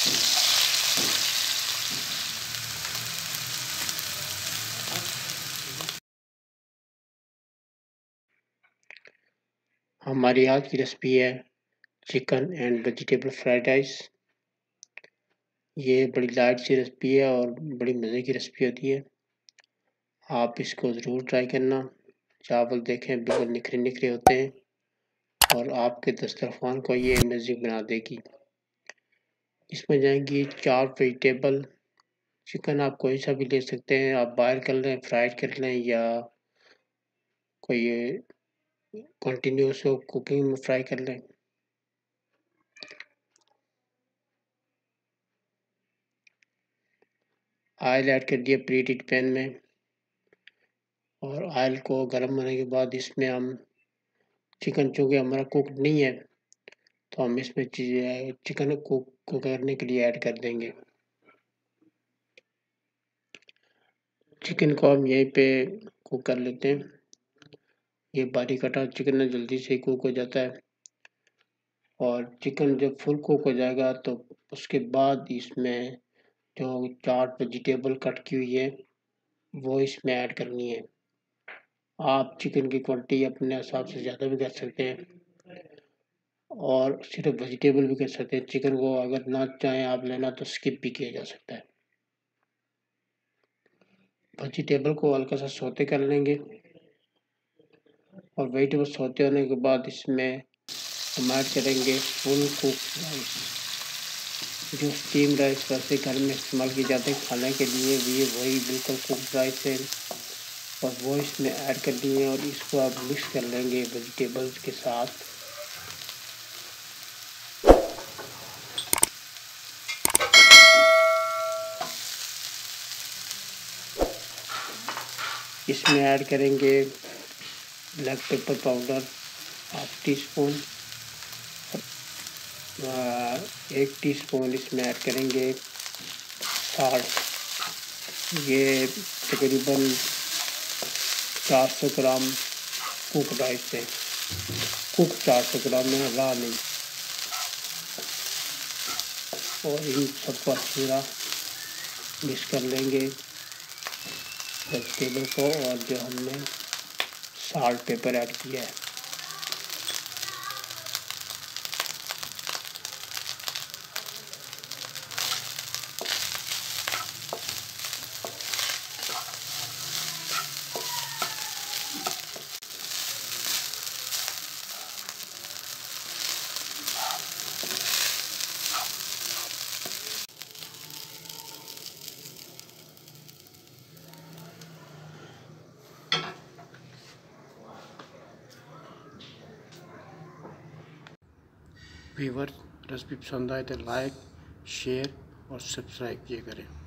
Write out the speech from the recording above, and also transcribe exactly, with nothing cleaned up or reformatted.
हमारी आज की रेसिपी है chicken and vegetable fried rice. ये बड़ी लाइट सी रेसिपी है और बड़ी मज़े की रेसिपी होती है। आप इसको ज़रूर ट्राई करना। चावल देखें बिल्कुल निखरे निखरे होते हैं और आपके दस्तरखान को ये अमेजिंग बना देगी। इसमें जाएंगी चार वेजिटेबल। चिकन आप कोई सा भी ले सकते हैं, आप बॉयल कर लें, फ्राइड कर लें या कोई कंटिन्यूस हो कुकिंग में फ्राई कर लें। ऑयल ऐड कर दिया प्री हीटेड पैन में और ऑयल को गर्म होने के बाद इसमें हम चिकन, चूँकि हमारा कुक नहीं है तो हम इसमें चिकन कुक कुक करने के लिए ऐड कर देंगे। चिकन को हम यहीं पे कुक कर लेते हैं। ये बारीक कटा चिकन जल्दी से कुक हो जाता है और चिकन जब फुल कुक हो जाएगा तो उसके बाद इसमें जो चार वेजिटेबल कट की हुई है वो इसमें ऐड करनी है। आप चिकन की क्वांटिटी अपने हिसाब से ज़्यादा भी कर सकते हैं और सिर्फ वेजिटेबल भी कर सकते हैं। चिकन को अगर ना चाहें आप लेना तो स्किप भी किया जा सकता है। वेजिटेबल को हल्का सा सौते कर लेंगे और वेजिटेबल सौते होने के बाद इसमें हम ऐड करेंगे फुल कुक राइस। जो स्टीम राइस वैसे घर में इस्तेमाल की जाते हैं खाने के लिए, ये वही बिल्कुल कुक राइस है और वो इसमें ऐड कर दिए और इसको आप मिक्स कर लेंगे वेजिटेबल्स के साथ। इसमें ऐड करेंगे black pepper powder half teaspoon, एक टीस्पून इसमें ऐड करेंगे साल्ट। ये तकरीबन चार सौ ग्राम कुक राइस है, कुक चार सौ ग्राम में, रहा नहीं। और इन सबको अच्छी तरह मिक्स कर लेंगे वेजिटेबल को और जो हमने साल्ट पेपर ऐड किया है। व्यूअर्स रेसिपी पसंद आए तो लाइक, शेयर और सब्सक्राइब किया करें।